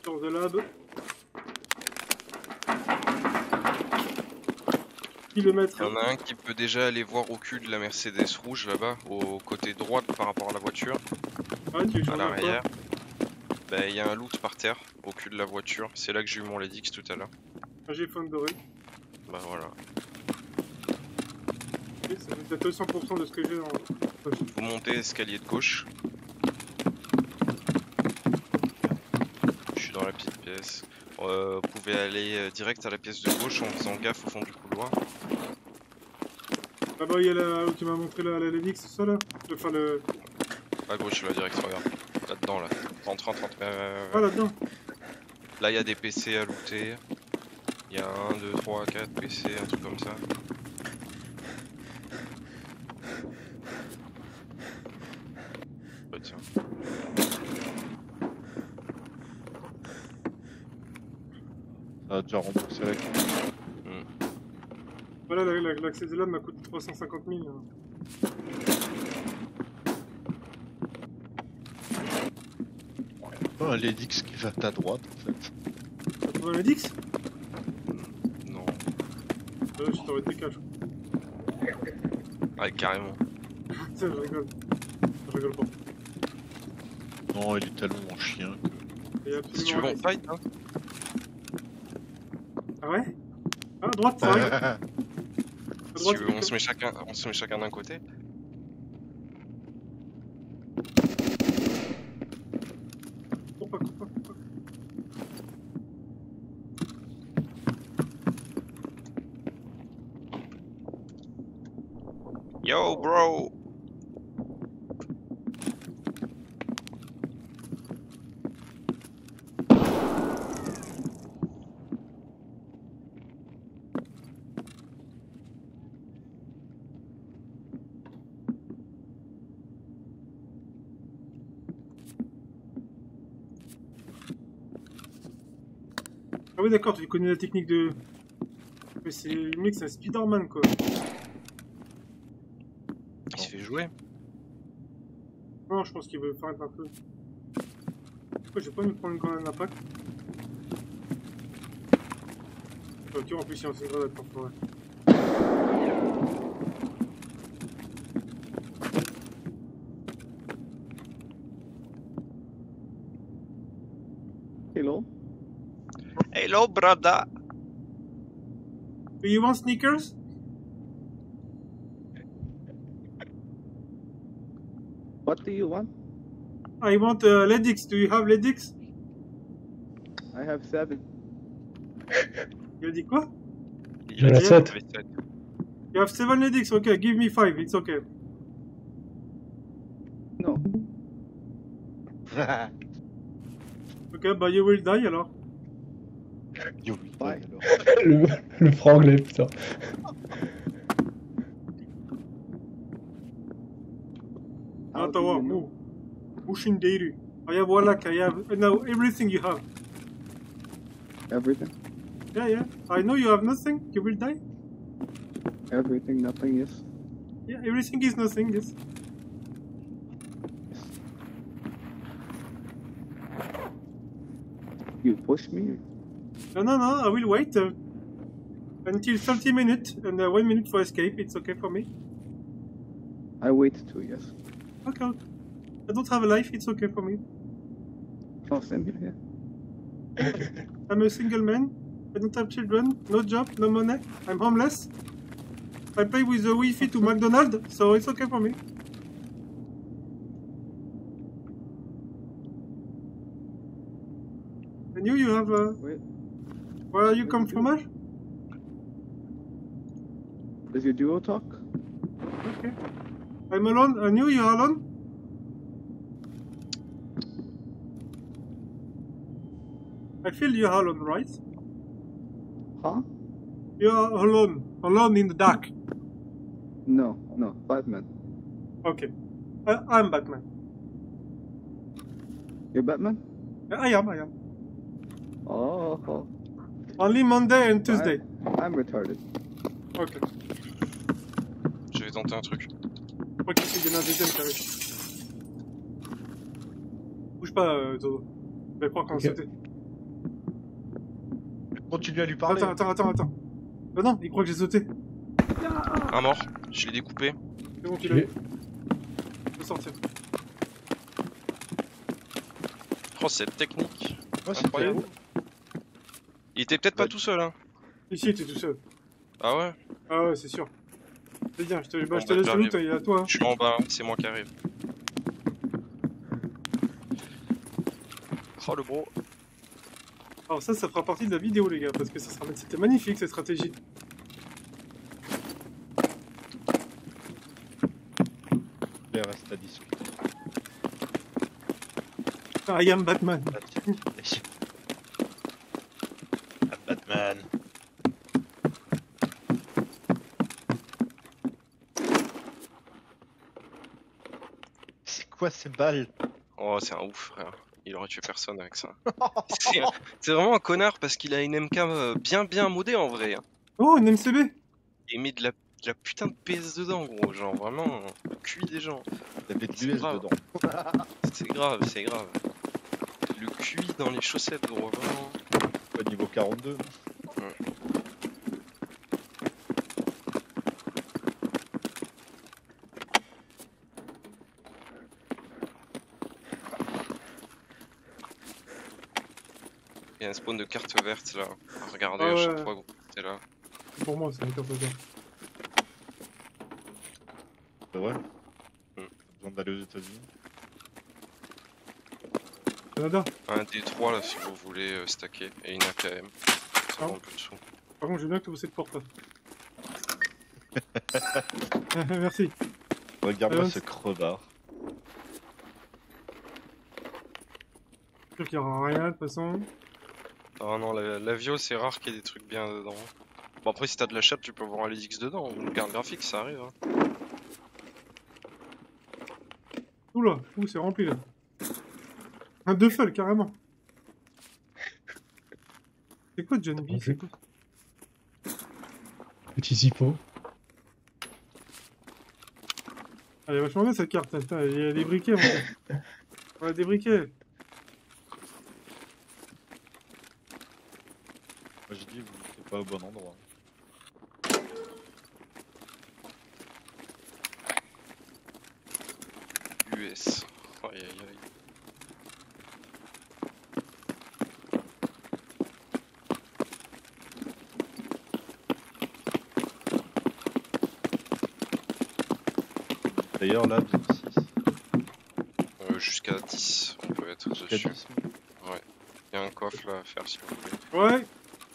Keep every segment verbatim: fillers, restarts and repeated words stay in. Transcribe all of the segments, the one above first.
Dans the lab. Kilomètre. Il y en a un qui peut déjà aller voir au cul de la Mercedes rouge là-bas, au côté droit par rapport à la voiture. Ah, tu à l'arrière. Bah, il y a un loot par terre au cul de la voiture. C'est là que j'ai eu mon Ledix tout à l'heure. Ah, j'ai faim de doré. Bah voilà. Okay, ça fait peut-être cent pour cent de ce que j'ai dans. Vous montez l'escalier de gauche. Je suis dans la petite pièce. Euh, vous pouvez aller direct à la pièce de gauche en faisant gaffe au fond du couloir. Ah bah il y a la où tu m'as montré la, la Ledix, c'est ça là? Enfin le. À gauche là direct, regarde. Là-dedans là. Rentre, rentre, rentre. Euh, ah là-dedans. Là il y a des P C à looter. Il y a un, deux, trois, quatre P C, un truc comme ça. Oh, tiens. Ça a déjà remboursé la carte. Hmm. Voilà, l'accès de lab m'a coûté trois cent cinquante mille. Hein. Oh, un Ledix qui va à ta droite en fait. T'as trouvé un Ledix? Non. Euh, je t'aurais été cash. Ouais, carrément. Tiens, je rigole. Je rigole pas. Non, il est tellement en chien que... Si tu veux, on fight, hein. Ah ouais? Ah, à droite, ça arrive. À si droite, tu veux, on se met chacun, on se met chacun d'un côté. Cours pas, cours pas, cours pas. Yo, bro! Ah oui d'accord, tu connais la technique de... Mais c'est... Le mec c'est un Spider-Man quoi. Il se fait jouer. Non, je pense qu'il veut faire un peu. Pourquoi j'ai pas envie de prendre une grenade d'impact? Ok, en plus il y a une grenade pour ouais. Hello? Hello, brother! Do you want sneakers? What do you want? I want uh, Ledix. Do you have Ledix? I have seven. Il a dit quoi? Il a sept. You have seven Ledix, okay, give me five, it's okay. No. Okay, bah you will die alors. You will die, Ouais. alors. Le, le franglais, putain. How do Ottawa, you know? move. Bushin Deiru. I have Wallach, I have... No, everything you have. Everything? Yeah, yeah. I know you have nothing, you will die. Everything, nothing, yes. Yeah, everything is nothing, yes. You push me? No, no, no, I will wait uh, until thirty minutes and uh, one minute for escape, it's okay for me. I wait too, yes. Okay, okay. I don't have a life, it's okay for me. Oh, same here, yeah. I'm a single man, I don't have children, no job, no money, I'm homeless. I pay with the Wi-Fi to McDonald's, so it's okay for me. And you, you have a... Wait, Where are you come from? Ash? does your duo talk? Okay. I'm alone, and you, you're alone? I feel you're alone, right? Huh? You're alone, alone in the dark. No, no, Batman. Okay. I, I'm Batman. You're Batman? I am, I am. Oh, oh. Only Monday and Tuesday. I, I'm retarded. Ok. Je vais tenter un truc. Ok, il y en a un deuxième qui arrive. Bouge pas, euh, Zozo. Je vais croire qu'on Ok. a sauté. Continue à lui parler. Attends, attends, attends, attends. Bah non, il croit que j'ai sauté. Un mort, je l'ai découpé. C'est bon, tu Je l'as. l'ai. Je peux sortir. Oh, cette technique. Ouais, c'était Incroyable. beau. Il était peut-être pas Ouais. tout seul, hein. Ici, t'es tout seul. Ah ouais? Ah ouais, c'est sûr. C'est bien, je te, bah, Bon, je te bah, laisse le loot, j'arrive. il est à toi. Hein. Je suis en bas, c'est moi qui arrive. Oh le bro. Alors ça, ça fera partie de la vidéo, les gars, parce que ça sera... c'était magnifique, cette stratégie. Il reste à discuter. Ah, I am Batman. Ah, Batman. C'est quoi ces balles? Oh, c'est un ouf, frère. Il aurait tué personne avec ça. C'est c'est vraiment un connard parce qu'il a une M K euh, bien bien modée en vrai. hein. Oh, une M C B. Il met de la, de la putain de P S dedans, gros. Genre vraiment, euh, cuit des gens. Il y avait de C'est l'U S grave. dedans. C'est grave, c'est grave. Le cuit dans les chaussettes, gros. Vraiment. Au niveau quarante-deux. Il y a un spawn de carte verte là. À regarder Ah à ouais. chaque fois que t'es là. Pour moi, c'est un carte verte. C'est vrai? Hmm. Besoin d'aller aux États-Unis. Canada. Un D trois là si vous voulez euh, stacker. Et une A K M. Ça Ah. rend plus de sous. Par contre, je veux bien que vous cette porte là. Merci. Regarde-moi Euh, ce crevard. Je suis sûr qu'il n'y aura rien de toute façon. Ah non, la, la Vio c'est rare qu'il y ait des trucs bien dedans. Bon après si t'as de la chatte tu peux avoir un L X dedans, ou une carte graphique ça arrive. Hein. Oula, ouh, c'est rempli là. Un duffel, carrément. C'est quoi John B? C'est quoi? Petit zippo. Elle est vachement bien cette carte, attends, elle est débriquée mon gars. On l'a débriquée. Moi je dis, vous n'êtes pas au bon endroit. U S. Aïe aïe aïe. D'ailleurs là, vous êtes six. Euh, Jusqu'à dix on peut être Jusqu'à dessus. dix. Il y a un coffre là à faire si vous voulez. Ouais.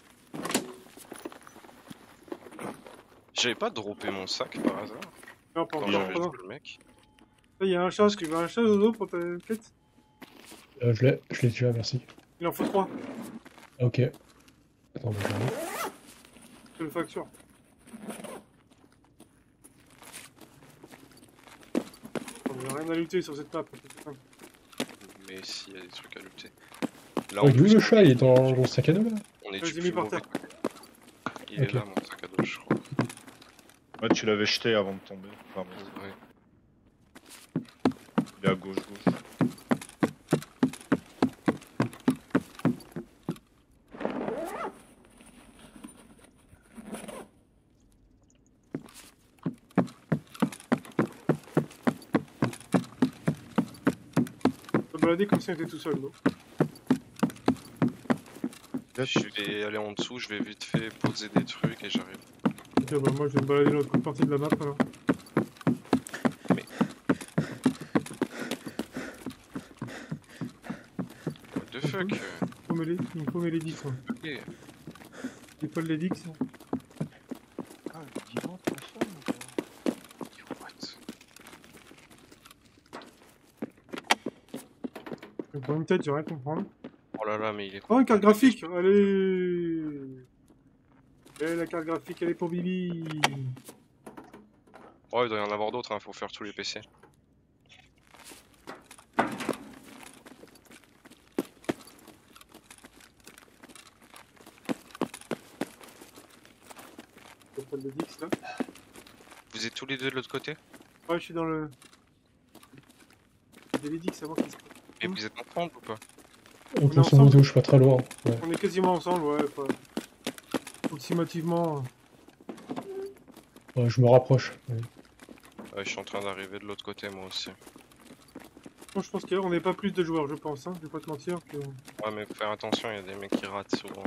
J'avais pas droppé mon sac par hasard Non, pas quand encore. j'avais pas tué encore. le mec. Là, il y a un chat, tu veux un chat dodo pour ta quête? Euh, je l'ai, je l'ai déjà, merci. Il en faut trois. Ah, ok. Attends, bah, j'arrive. Je le facture. On a rien à lutter sur cette map. Putain. Mais s'il y a des trucs à lutter. Là Oh, il est où plus, le chat? Il est dans, dans le sac à dos là? on est Je du l'ai plus mis par mauvais terre. côté. Il Ok. est là mon sac à dos je crois. Ouais, tu l'avais jeté avant de tomber. Enfin, bon, Ouais. il est à gauche, gauche. On va balader comme si on était tout seul, non? Je vais aller en dessous, je vais vite fait poser des trucs et j'arrive. Ok, bah moi je vais me balader dans l'autre partie de la map alors. Mais. What the fuck? euh, Faut me les... Il me faut mes Ledix, moi. ok. J'ai pas le Ledix. Ah, vivant, ta femme ou quoi? Yo, what? Donc pour une tête, j'ai rien à comprendre. Oh là là, mais il est Oh, une carte graphique. Allez. Eh, la carte graphique, elle est pour Bibi. Oh, il doit y en avoir d'autres, hein, faut faire tous les P C. J'ai pas le Ledix là. Vous êtes tous les deux de l'autre côté? Ouais, je suis dans le. Des Ledix avant qu'ils se. Et vous êtes ensemble ou pas? est Grosso ensemble. modo, je suis pas très loin. Ouais. On est quasiment ensemble, ouais. Pas... approximativement. Ouais, je me rapproche. Ouais. Ouais, je suis en train d'arriver de l'autre côté moi aussi. Bon, je pense qu'on n'est pas plus de joueurs, je pense, hein. Je vais pas te mentir. Que... Ouais, mais faut faire attention, il y a des mecs qui ratent souvent.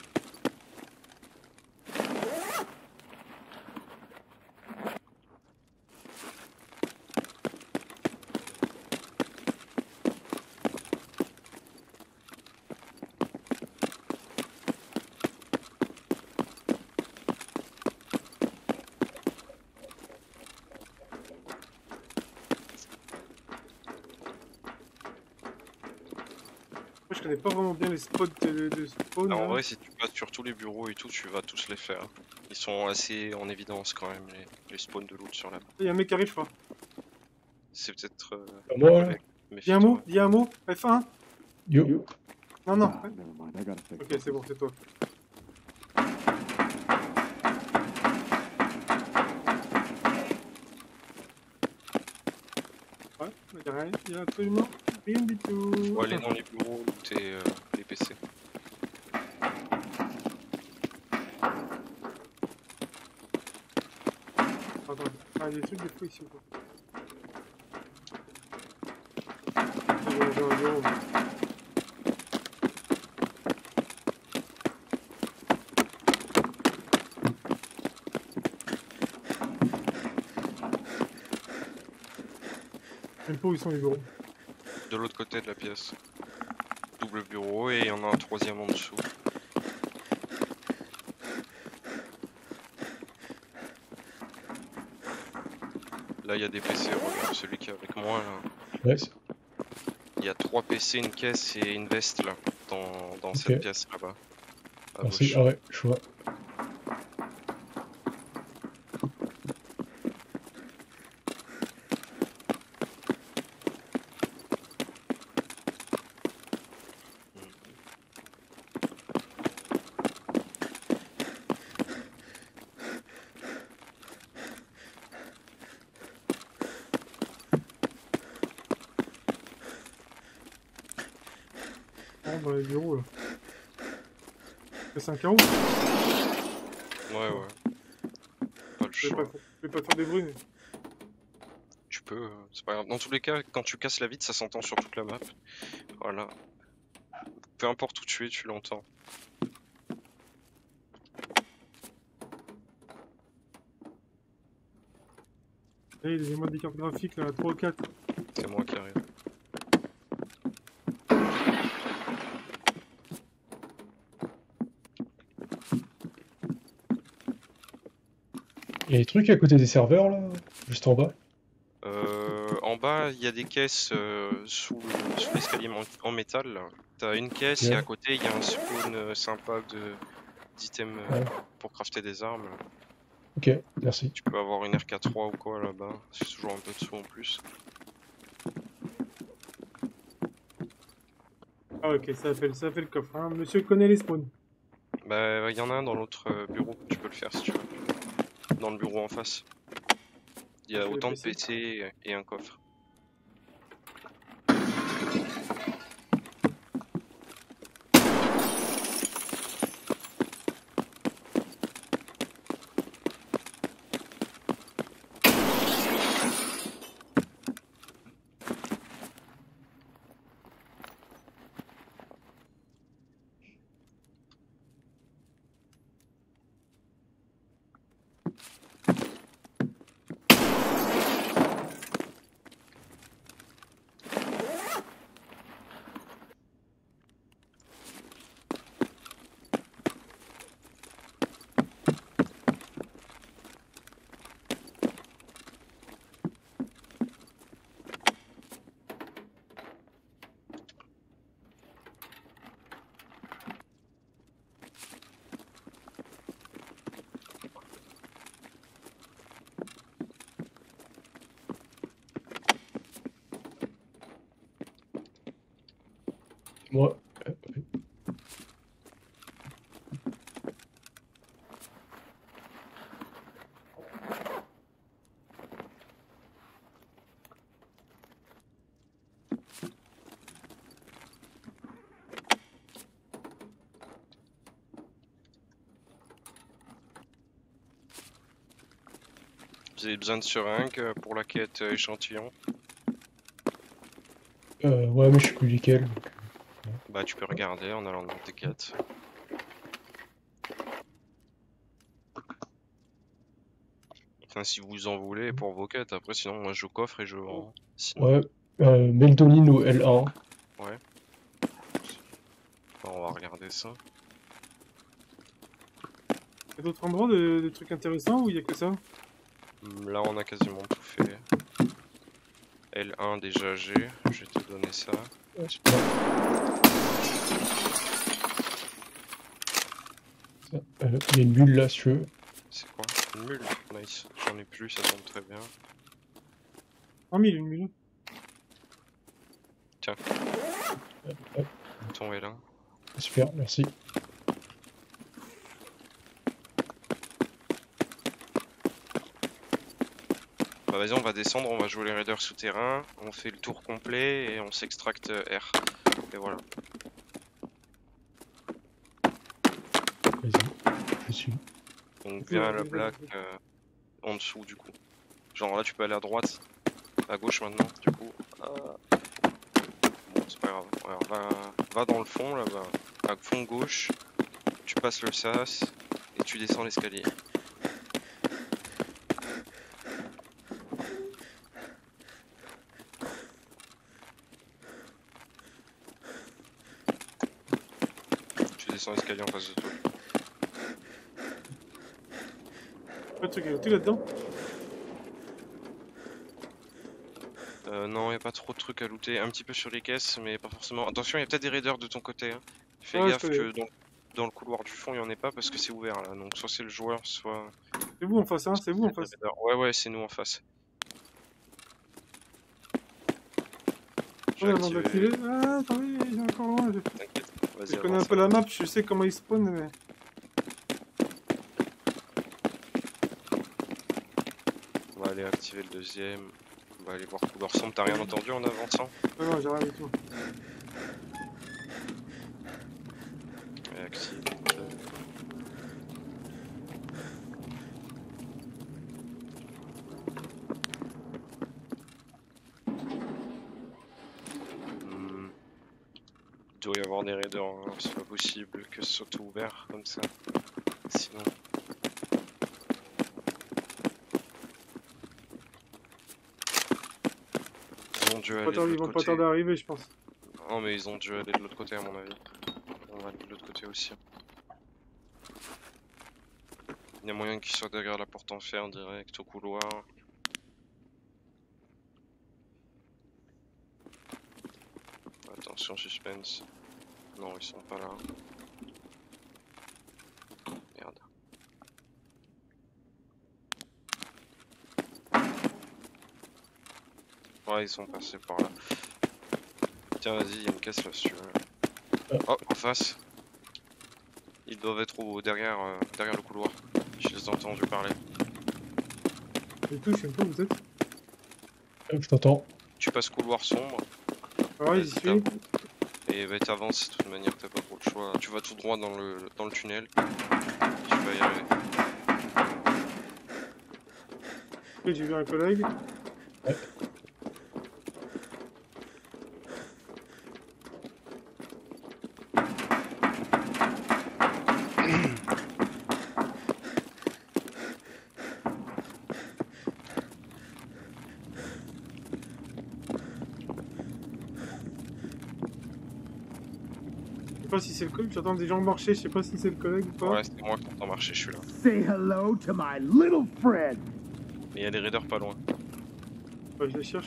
Je connais pas vraiment bien les spots de, de spawn. Alors, en là. vrai, si tu passes sur tous les bureaux et tout, tu vas tous les faire. Ils sont assez en évidence quand même, les, les spawns de loot sur la map. Il y a un mec qui arrive, je crois. C'est peut-être. Euh, Ah, moi, un ouais. collègue, Dis un mot, méfie-toi. dis un mot. F un. Yo. Non, non. Ah, never mind. I gotta fix Ok, this. c'est bon, c'est toi. Ouais, il y a rien, il y a absolument rien du tout. Faut aller dans les bureaux looter euh, les P C. Attends, ah, il y a des trucs des fois ici ou quoi. C'est bon, j'ai un bureau. Je sais pas où ils sont les bureaux. De l'autre côté de la pièce. Double bureau et il y en a un troisième en dessous. Là il y a des P C, regarde celui qui est avec moi là. Ouais, c'est- Il y a trois P C, une caisse et une veste là, dans, dans Ok. cette pièce là-bas. À merci. gauche. Ah ouais, je vois. Oh, dans les bureaux là. C'est un carreau. Ouais, ouais. Pas le Je vais choix. pas, je vais pas faire des bruits. Mais... Tu peux, euh, c'est pas grave. Dans tous les cas, quand tu casses la vitre, ça s'entend sur toute la map. Voilà. Peu importe où tu es, tu l'entends. Allez, donnez-moi des cartes graphiques là, trois ou quatre. C'est moi qui arrive. Il y a des trucs à côté des serveurs là, juste en bas. Euh, en bas, il y a des caisses euh, sous, le- sous l'escalier en, en métal. là. T'as une caisse Ok. et à côté, il y a un spawn euh, sympa de d'items euh, Ouais. pour crafter des armes. Ok, merci. Tu peux avoir une R K trois ou quoi là-bas. C'est toujours un peu de sous en plus. Ah ok, ça fait, ça fait le coffre. Hein. Monsieur connaît les spawns. Bah, il y en a un dans l'autre euh, bureau. Tu peux le faire si tu veux. Dans le bureau en face. Il y a C'est les autant de P C. P C et un coffre. Vous avez besoin de seringues euh, pour la quête euh, échantillon? Euh, ouais, mais je sais plus lesquels. Bah tu peux regarder en allant dans tes quêtes. Enfin si vous en voulez pour vos quêtes, après sinon moi je coffre et je vends. Sinon, Ouais, euh, Meldoline au L un. ouais. Bon, on va regarder ça. Il y a d'autres endroits de, de trucs intéressants ou il y a que ça? Hum, Là on a quasiment tout fait. L un déjà j'ai, je vais te donner ça. Ouais, super. Ça, euh, il y a une bulle là, si tu veux. C'est quoi? Une mule? Nice. J'en ai plus, ça tombe très bien. trois mille, une mille. Tiens, Hop, hop. ton L un. Super, merci. Bah vas-y on va descendre, on va jouer les raiders souterrains, on fait le tour complet et on s'extracte R. Et voilà. Vas-y, je suis. Donc viens à la blague euh, en dessous du coup. Genre là tu peux aller à droite, à gauche maintenant du coup. Euh... Bon c'est pas grave, alors, va, va dans le fond là, va à fond gauche, tu passes le sas et tu descends l'escalier. Tu descends l'escalier en face de toi. Pas de truc à côté là-dedans? Euh, non, y a pas trop de trucs à looter. Un petit peu sur les caisses, mais pas forcément. Attention, y a peut-être des raiders de ton côté. Hein. Fais Ouais, gaffe je connais. que dans, dans le couloir du fond, y en ait pas parce que c'est ouvert là. Donc soit c'est le joueur, soit. C'est vous en face, hein? C'est vous en face. Ouais, ouais, c'est nous en face. J'ai Ouais, avant activé. d'activer. Ah, attendez, il est encore loin. Je, T'inquiète, vas-y. je connais un avance, peu la avance. map, je sais comment il spawn, mais. On va aller activer le deuxième. On va aller voir couloir sombre. T'as rien entendu en avançant? Non, non, j'ai rien du tout. Et active. Hmm. Il doit y avoir des raiders, hein. C'est pas possible que ce soit tout ouvert comme ça. Sinon. Ils ont dû aller Pas de tarder, ils l'autre vont pas côté. tarder à arriver, je pense. Non mais ils ont dû aller de l'autre côté à mon avis. On va aller de l'autre côté aussi. Il y a moyen qu'ils soient derrière la porte en fer direct au couloir. Attention suspense. Non ils sont pas là. Merde. Ouais ils sont passés par là. Tiens vas-y, il y a une caisse là si tu veux. Oh, en face. Ils doivent être au, derrière, euh, derrière le couloir. Je les ai entendus parler. Du tout, je sais pas où vous êtes. Hop, je t'entends. Tu passes couloir sombre. Ah, j'y suis. Et bah, t'avances de toute manière, t'as pas trop le choix. Tu vas tout droit dans le, dans le tunnel. Tu vas y arriver. Ok, j'ai vu un collègue. Ouais. Je sais pas si c'est le collègue, j'entends des gens marcher, je sais pas si c'est le collègue ou pas. Ouais, c'est moi qui t'entends marcher, je suis là. Say hello to my little friend. Mais il y a des raiders pas loin. Ouais, je les cherche.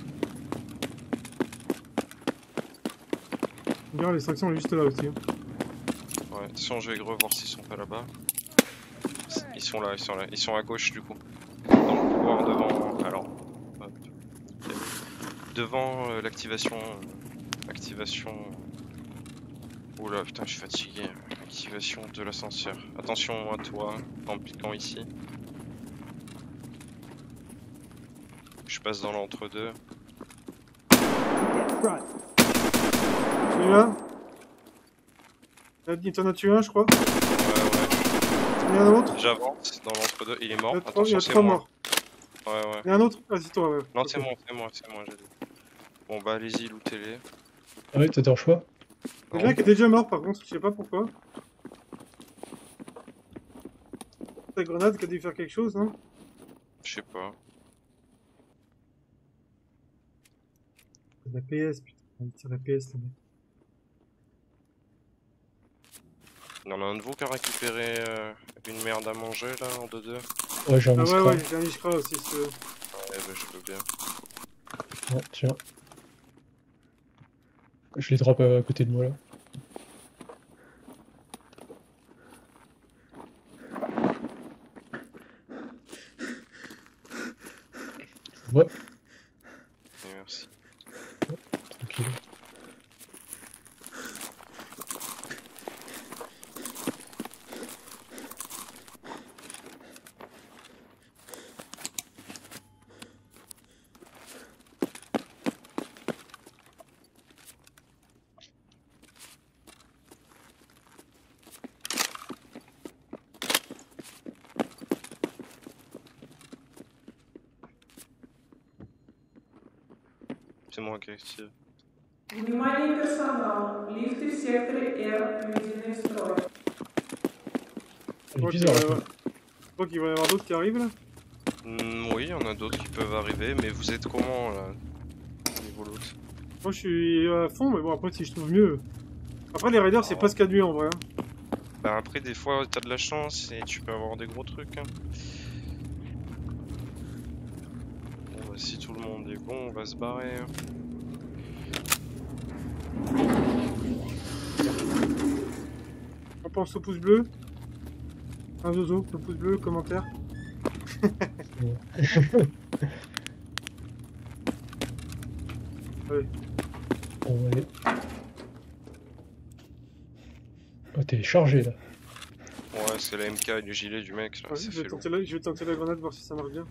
Regarde, les sections sont juste là aussi. Hein. Ouais, attention, je vais revoir s'ils sont pas là-bas. Ils sont là, ils sont là. Ils sont à gauche du coup. Dans le couloir devant. Alors. Hop. Nickel. Devant euh, l'activation. euh, Activation. Oula, putain, je suis fatigué. Activation de l'ascenseur. Attention à toi en piquant ici. Je passe dans l'entre-deux. Front. Celui-là. Il t'en a tué un, je crois. Ouais, ouais. Il y en a un autre. J'avance dans l'entre-deux. Il est Il mort. y a trois, il y Attention, a c'est trois moi. morts. Ouais, ouais. Il y a un autre? Vas-y, toi, ouais. Non, Ok. c'est moi, c'est moi, c'est moi, j'ai dit. Bon, bah, allez-y, lootez-les. Ah ouais, t'as ton choix. Il y en a qui était déjà mort, par contre, je sais pas pourquoi. Ta grenade qui a dû faire quelque chose, non? Je sais pas. La P S, putain. Il tire la P S, le mec. Il y en a un de vous qui a récupéré euh, une merde à manger, là, en deux deux. Ouais, j'ai un Ah ouais, Iskra. ouais, j'ai un Ishkra aussi, si tu veux. Ouais, bah, je veux bien. Ouais, tiens. Je les drop à côté de moi, là. Ouais, Et merci. tranquille. C'est moi qui active. Внимание персонала. Лифты в секторе R, введены в строй. Elle est Ok, bizarre, ouais, la ouais. Je crois qu'il va y avoir d'autres qui arrivent, là. Mm, oui, il y en a d'autres qui peuvent arriver, mais vous êtes comment, là, niveau loot? Moi, je suis à fond, mais bon, après, si je trouve mieux. Après, les raiders, c'est Ah. presque à nuit, en vrai. hein. Bah, après, des fois, t'as de la chance et tu peux avoir des gros trucs. Hein. Bon, bah, si tout le monde est bon, on va se barrer. hein. On pense au pouce bleu. Un zozo, le pouce bleu, commentaire. Ouais. Bon, allez. Oh, t'es chargé, là. Ouais, c'est la M K et le gilet du mec, là, Ouais, ça je, fait vais lourd. tenter la, je vais tenter la grenade, voir si ça marche bien.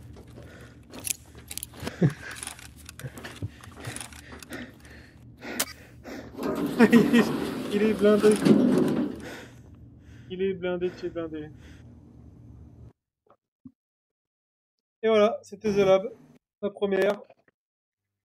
il, est, il est blindé. Il est blindé de chez blindé. Et voilà, c'était The Lab, la première.